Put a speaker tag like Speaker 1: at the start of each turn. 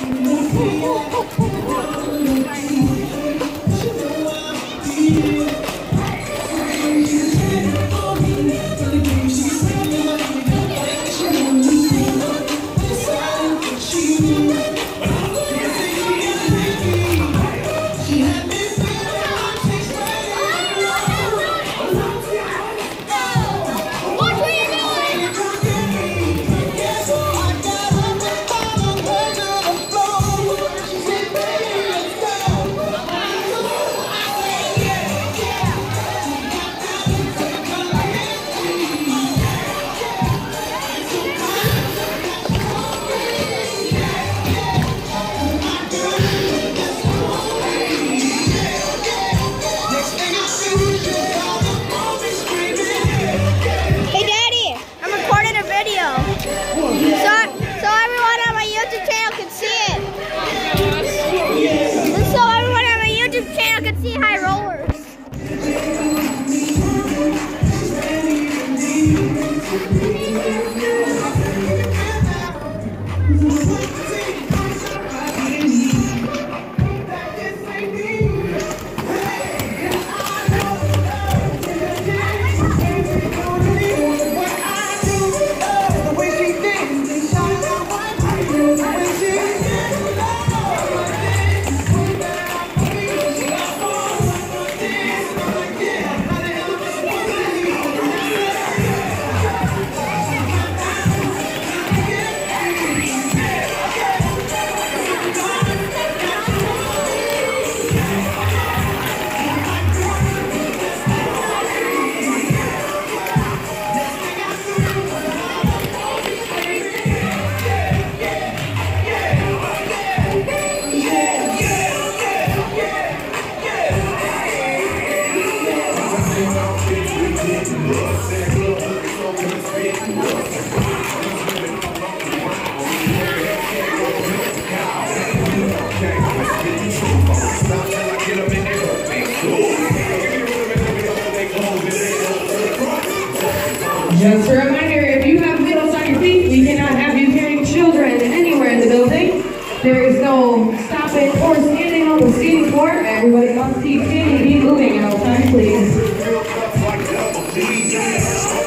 Speaker 1: Just a reminder, if you have wheels on your feet, we cannot have you carrying children anywhere in the building. There is no stopping or standing on the skating board. Everybody must keep standing, keep moving at all times, please.